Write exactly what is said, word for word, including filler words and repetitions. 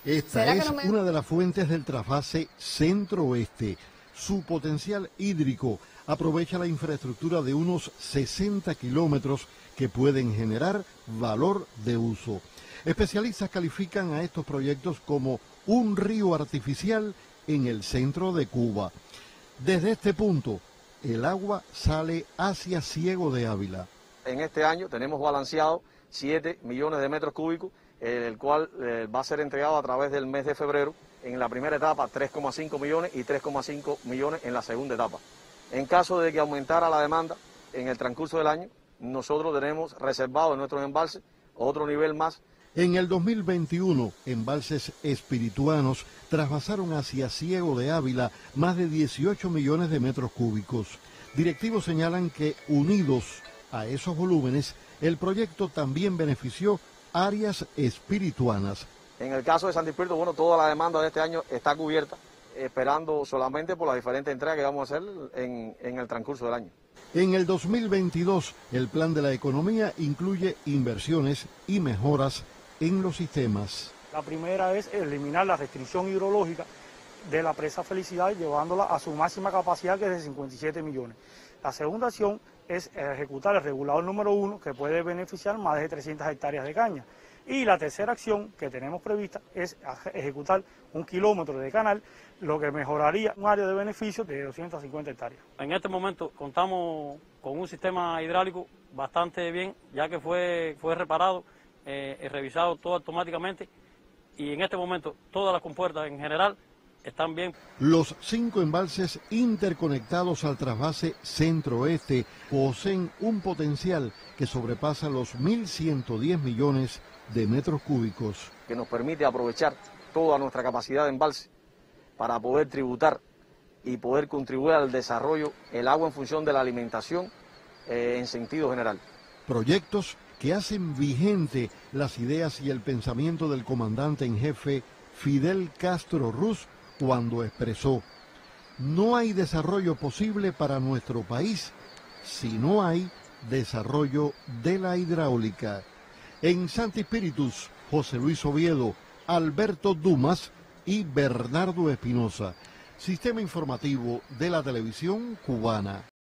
Esta es no me... una de las fuentes del trasvase centro-oeste. Su potencial hídrico aprovecha la infraestructura de unos sesenta kilómetros que pueden generar valor de uso. Especialistas califican a estos proyectos como un río artificial en el centro de Cuba. Desde este punto, el agua sale hacia Ciego de Ávila. En este año tenemos balanceado siete millones de metros cúbicos, el cual eh, va a ser entregado a través del mes de febrero. En la primera etapa tres coma cinco millones y tres coma cinco millones en la segunda etapa. En caso de que aumentara la demanda en el transcurso del año, nosotros tenemos reservado en nuestros embalses otro nivel más. En el dos mil veintiuno, embalses espirituanos trasvasaron hacia Ciego de Ávila más de dieciocho millones de metros cúbicos. Directivos señalan que, unidos a esos volúmenes, el proyecto también benefició áreas espirituanas. En el caso de Santi Espíritu, bueno, toda la demanda de este año está cubierta, esperando solamente por las diferentes entregas que vamos a hacer en, en el transcurso del año. En el dos mil veintidós, el plan de la economía incluye inversiones y mejoras en los sistemas. La primera es eliminar la restricción hidrológica de la presa Felicidad, llevándola a su máxima capacidad, que es de cincuenta y siete millones. La segunda acción es ejecutar el regulador número uno, que puede beneficiar más de trescientas hectáreas de caña. Y la tercera acción que tenemos prevista es ejecutar un kilómetro de canal, lo que mejoraría un área de beneficio de doscientas cincuenta hectáreas. En este momento contamos con un sistema hidráulico bastante bien, ya que fue, fue reparado, eh, revisado todo automáticamente, y en este momento todas las compuertas en general están bien. Los cinco embalses interconectados al trasvase centro-oeste poseen un potencial que sobrepasa los mil ciento diez millones de metros cúbicos. Que nos permite aprovechar toda nuestra capacidad de embalse para poder tributar y poder contribuir al desarrollo del agua en función de la alimentación eh, en sentido general. Proyectos que hacen vigente las ideas y el pensamiento del comandante en jefe Fidel Castro Ruz, cuando expresó: no hay desarrollo posible para nuestro país si no hay desarrollo de la hidráulica. En Santi Espíritus, José Luis Oviedo, Alberto Dumas y Bernardo Espinosa. Sistema informativo de la televisión cubana.